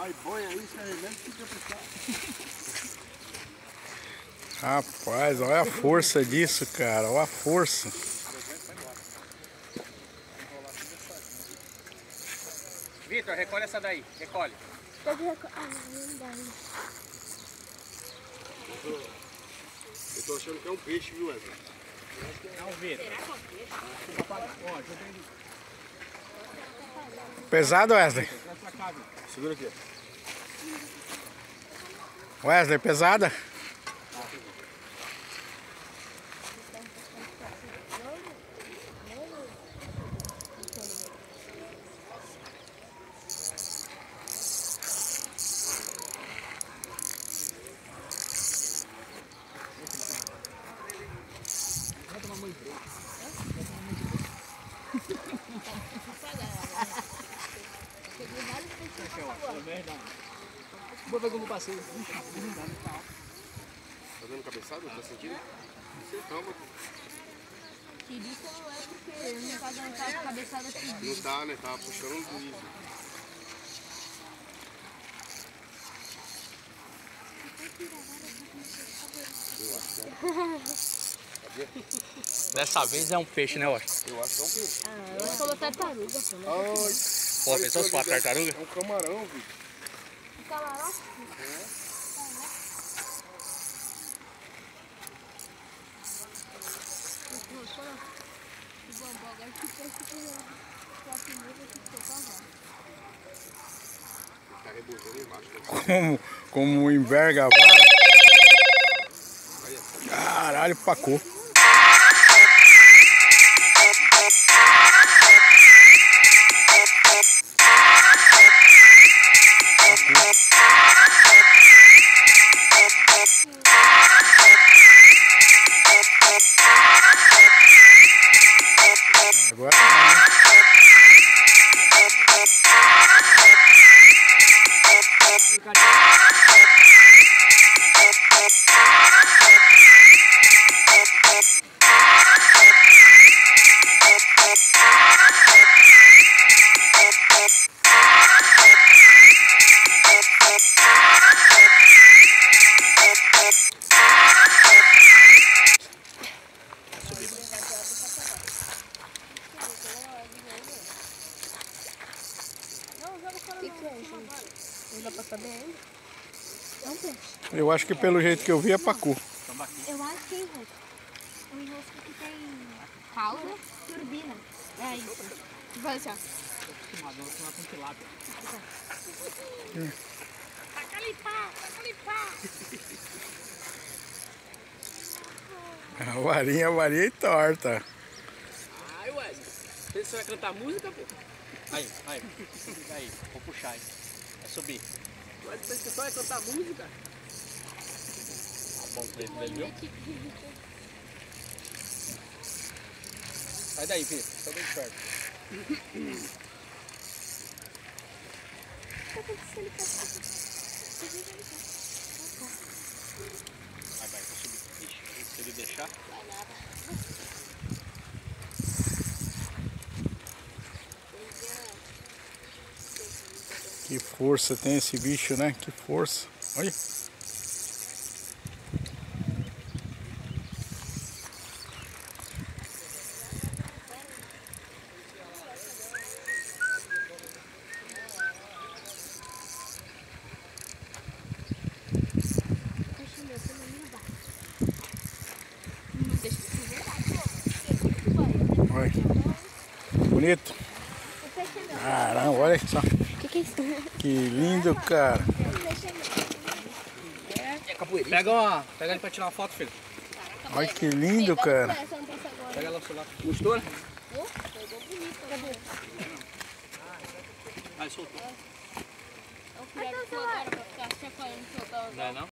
Vai, põe aí, se arrebenta, fica pesado. Rapaz, olha a força disso, cara. Olha a força. Vitor, recolhe essa daí. Recolhe. Ah, não dá. Eu tô achando que é um peixe, viu, Wesley? Não, Vitor. Pesado, Wesley? Segura aqui. Wesley, pesada? Vou ver como passei. Tá dando cabeçada? Tá sentindo? Calma. Tirico não é porque ele não tá dando aquela cabeçada assim. Não tá, né? Tá puxando um juízo. Dessa vez é um peixe, né, Washington? Eu acho que é um peixe. Ah, eu sou uma tartaruga. Ai, Pô, pensou se for uma tartaruga? é um camarão, viu? Camarão? Tá rebojando embaixo. Como enverga a vara. Caralho, pacou. Agora Não dá pra saber ainda? É um peixe. eu acho que pelo jeito que eu vi é pacu. Eu acho que é enrosco. É um enrosco que tem cauda, turbina. É isso. Vai assim, ó. Taca ali pá, taca ali pá. A varinha torta. Ai, Wesley. Você vai cantar música, pô? Aí. Vou puxar aí. Vai subir. Mas você só vai cantar música? Tá bom, preto dele, viu? Sai daí, Vitor. Sai bem de perto. Vai, vou subir. Ixi, se ele deixar. Que força tem esse bicho, né? Que força. Olha. Olha. Bonito. Caramba, olha só. Que é isso? Que lindo, cara. Pega ele pra tirar uma foto, filho. Olha que lindo, cara. Pega lá o celular. Gostou, né? Pegou bonito. Cadê? Aí, soltou. Eu queria agora pra ficar chacoalhando o seu. Não é não?